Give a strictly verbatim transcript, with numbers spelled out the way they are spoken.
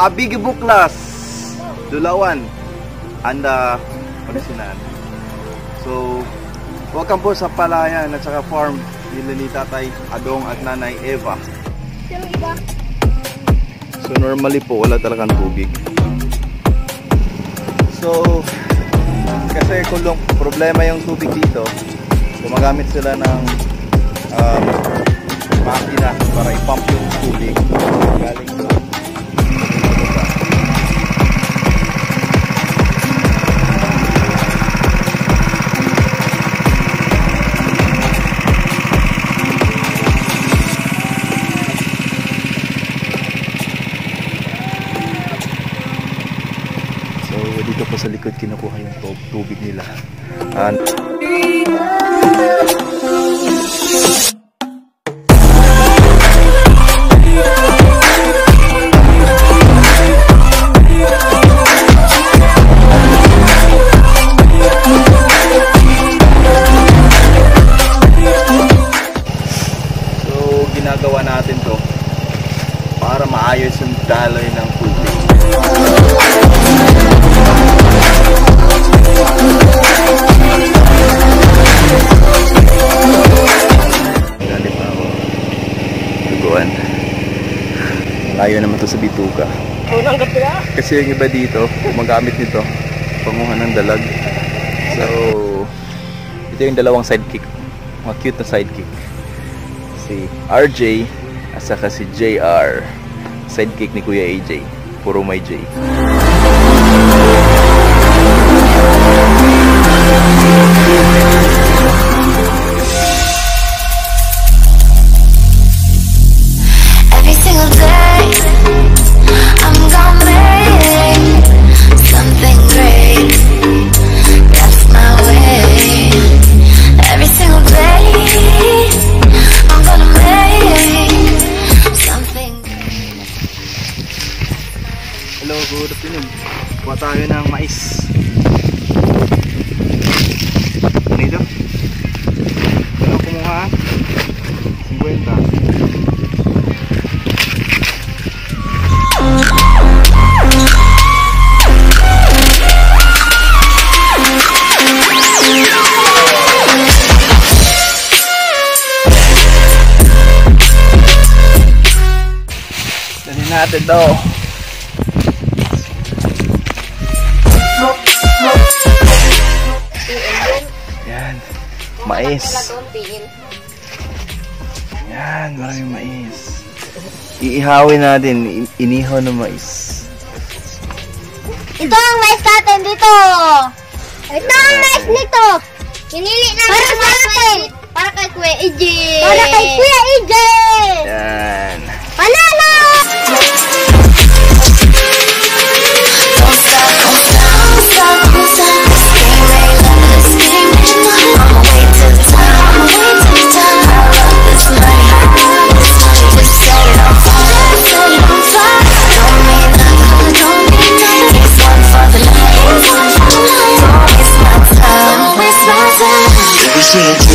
Abig Buklas, Dulawan, anda Pangasinan. So, welcome po sa palayan at saka farm nila ni Tatay Adong at Nanay Eva. So, normally po wala talagang tubig. So, kasi kulong problema yung tubig dito, gumagamit sila ng um, makina para i-pump yung tubig galing doon. So dito po sa likod kinukuha yung tubig nila. And ginagawa natin to para maayos yung daloy ng tubig. Galit na ako. Tuguan. Layo naman to sa bituka. Kasi yung iba dito, gumagamit nito panguhan ng dalag. So, ito yung dalawang sidekick. Mga cute na sidekick. Si R J at saka si J R, sidekick ni Kuya A J, puro may J. Every single day I'm gonna make something great. That's my way. Every single day Hello, good afternoon. Kuha tayo ng mais. Ano ito? Ano kumuha? fifty. Dali natin to. Yan, mais. Yan, maraming mais. Iihawin natin, inihaw na mais. Ito ang mais natin dito. Ito ang mais nito. Pinili natin para sa atin. Para kay Kuya A J. Para kay Kuya A J. Yan. Panalo! Every single